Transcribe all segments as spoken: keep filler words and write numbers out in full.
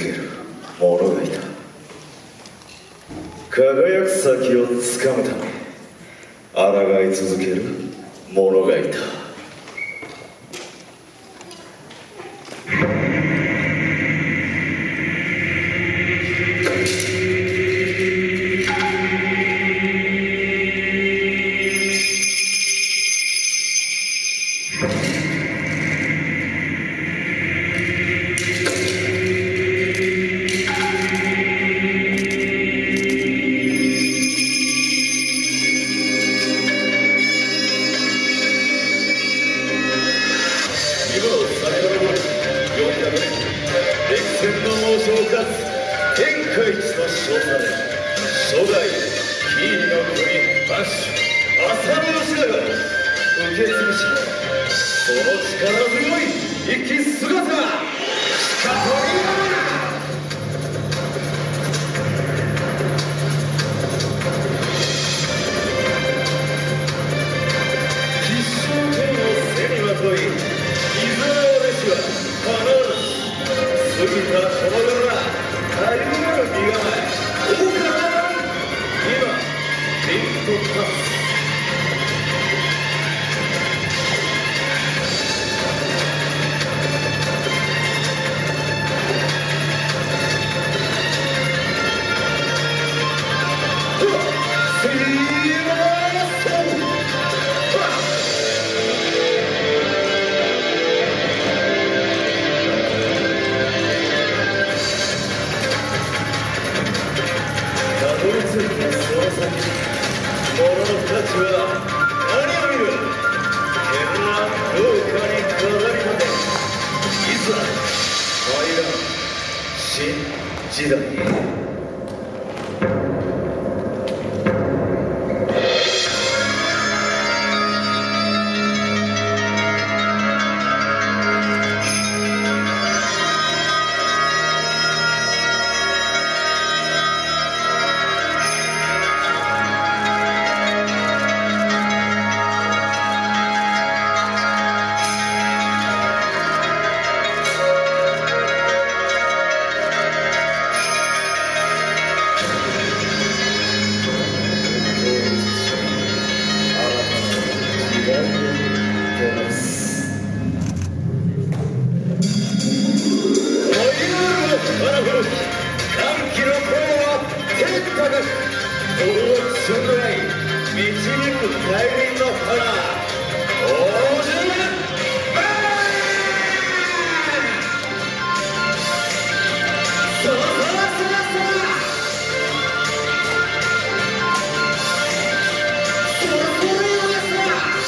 ける者がいた。輝く先をつかむため抗い続ける者がいた。歴戦の猛将かつ天下一と称され初代キーの国藩主浅野義長を受け継ぐしもその力強い生き姿しかとりような。過ぎたこの世はたゆまぬ身構え、大から今ピンと立つ。その先、物の価値は何を見る。剣はどうかに飾り立て、いざ帰らん新時代。導く大輪の花、王子バーン。そらそらそらそらそらそらよやさ。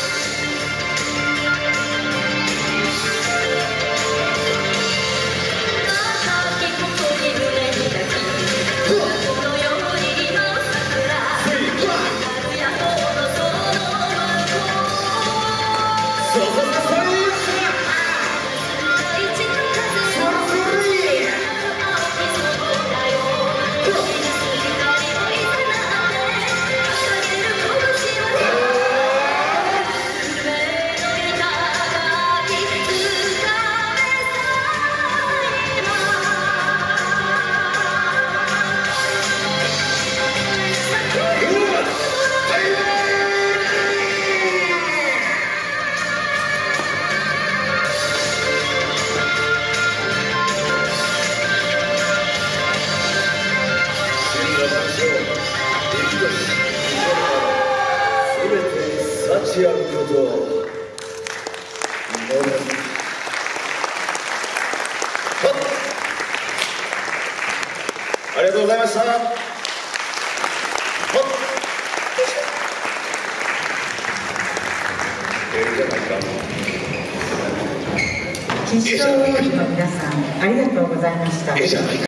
幸あることを祈る。ありがとうございました。 決勝王妃の皆さん、ありがとうございました。